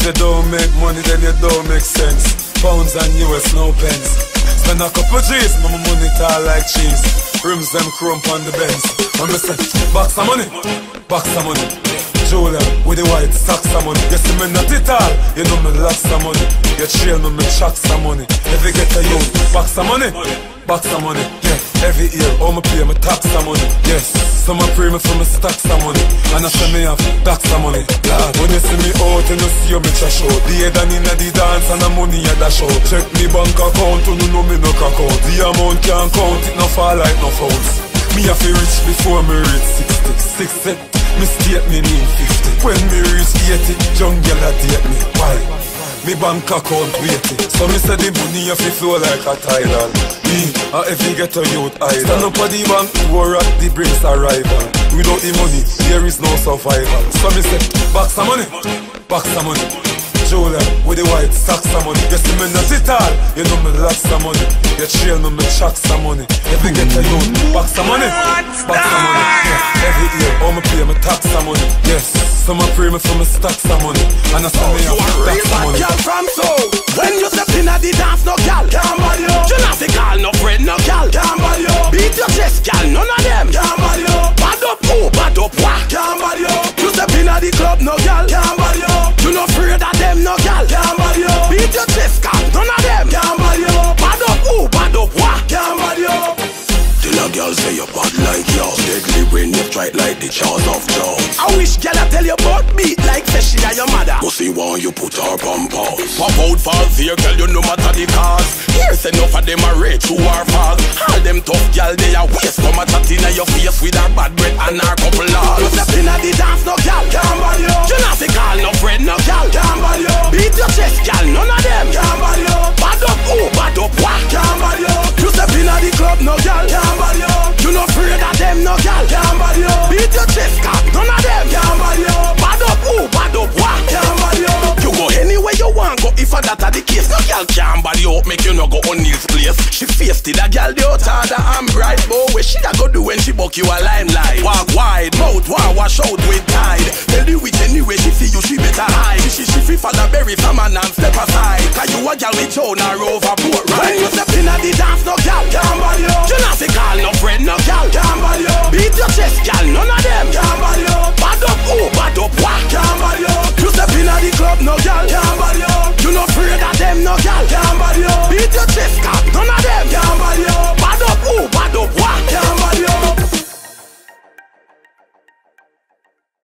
you don't make money, then you don't make sense. Pounds and US, no pence. Spend a couple G's, my money tall like cheese. Rims them crump on the Benz. I'm a say, box of money, box of money. Julia with the white socks of money. You see me not it all, you know me lots of money. You trail me chucks of money. If you get a youth, box of money, box of money. Yeah, every year, all me pay me tax of money. Yes, some a pray me for me stacks of money. And I say me have stacks of money. Lord, when you see me out, you know see me trash out. The head and inna the dance and the money at the show. Check me bank account, you know me no crack out. The amount can't count, it no fall like no fouls. Me have to rich before me reach 60. 60. Me state me mean 50. When me reach 80, young girl a date me. Why? Me bank account waiting. So me say the money have to flow like a tidal. Me, if you get a youth idol. Stand up at the bank, war at the brings arrival. Without the money, there is no survival. So me say, box of money, box of money. Julia with the white socks of money. You see me not it all, you know me lots of money. You trail me chucks of money. If you get a youth, box of money, box of money. Yeah, every year, all me pay me tax of money. Yes, some a pray me for me stacks of money. And I say me have stacks of money. Girl from so, when you step in at the dance, no girl can't ball you. You not fi call no friend, no girl can't ball you. Beat your chest, girl, none of them can't ball you. Bad up who, bad up what can't ball you. You step in at the club, no girl can't ball you. You not afraid of them, no girl can't ball you. Beat your chest, girl, none of them can't ball you. Bad up who, bad up what can't ball you. Till a girl say you bad like you. Deadly when you strike like the jaws of Joe. I wish girl I tell you about beat like say she and your mother. Pussy want you put her on pause. Pop out falls here, girl, you no matter the cause. Here's enough of them are rich who are false. All them tough girl they are waste. Come a chat in your face with her bad breath and her couple laws. You step in at the dance, no girl can't ball you. You not fi call no friend, no girl can't ball you. Beat your chest, girl, none of them can't ball you. Bad up who, bad up what can't ball you. You step in at the club, no girl can't ball you. You not afraid of them, no girl can't ball you. Beat your chest, girl, none of them can't ball you. Bad up who, bad up what can't ball you. You go anywhere you want go if that are the case. No girl can't ball you up, make you no go on Neil's place. She face till a girl the out harder and bright. But where she da go do when she buck you a limelight? Walk wide, mouth wash out with tide. Tell the witch anyway she feel you she better hide. She free for the berry from a and step aside. Cause you a girl with own her overboard right. When you step in at the dance, no girl can't ball you. You not fi call no friend, no girl can't ball you. Beat your chest, girl, none of them can't ball you. Bad up who,